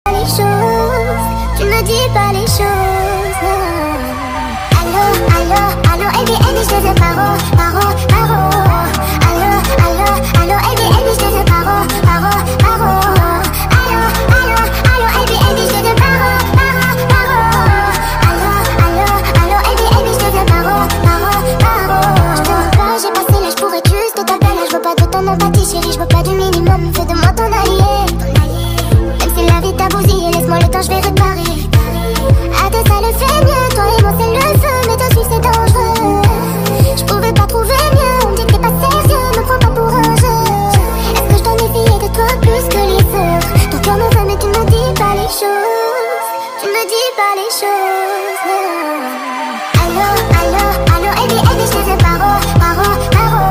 Les choses, tu me dis pas les choses. Allô, allô, allô, Airbnb, je te veux paro, paro, paro. Allô, allô, allô, Airbnb, je te veux paro, paro, paro. Allô, allô, allô, Airbnb, je te veux paro, paro, paro. Allô, allô, allô, Airbnb, je te veux paro, paro, paro. Je te veux pas, j'ai passé l'âge pour être juste ta belle. Je veux pas de ton empathie, chérie, je veux pas du minimum. Fais de moi ton allié. Même si la vie t'a bousillé, laisse-moi le temps, je vais réparer. À deux, ça le fait mieux.